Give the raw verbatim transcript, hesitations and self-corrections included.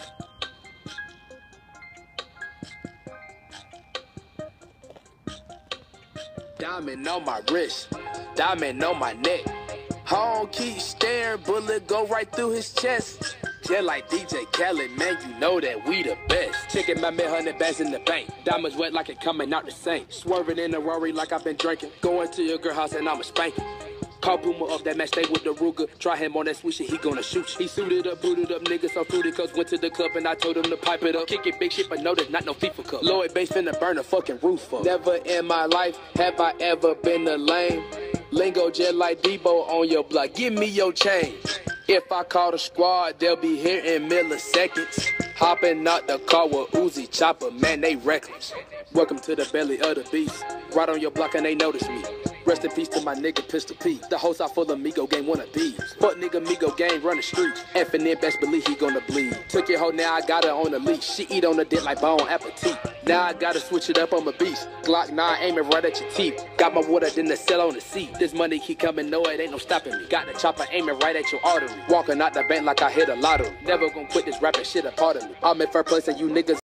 Diamond on my wrist, diamond on my neck. Home keep staring, bullet go right through his chest. Just like D J Khaled, man, you know that we the best. Checking my mid hundred bands in the bank. Diamonds wet like it coming out the sink. Swerving in the Rory like I've been drinking. Going to your girl house and I'ma spank it. Call Puma up, that match stay with the Ruger. Try him on that sweet shit, he gonna shoot you. He suited up, booted up, niggas so fruity cause went to the club and I told him to pipe it up. Kick it big shit, but no, there's not no FIFA cup. Lloyd Banks finna burn a fucking roof up. Never in my life have I ever been a lame. Lingo just like Debo on your block, give me your change. If I call the squad, they'll be here in milliseconds. Hopping out the car with Uzi Chopper, man, they reckless. Welcome to the belly of the beast. Right on your block and they notice me. Rest in peace to my nigga Pistol P. The whole side full of Migo gang wanna be. Fuck nigga Migo gang run the street. Effing in best believe he gonna bleed. Took your hoe, now I got her on the leash. She eat on the dick like bone appetit. Now I gotta switch it up on my beast. Glock nine aiming right at your teeth. Got my water then the cell on the seat. This money keep coming, no it ain't no stopping me. Got the chopper aiming right at your artery. Walking out the bank like I hit a lottery. Never gonna quit this rapping shit a part of me. I'm in first place and you niggas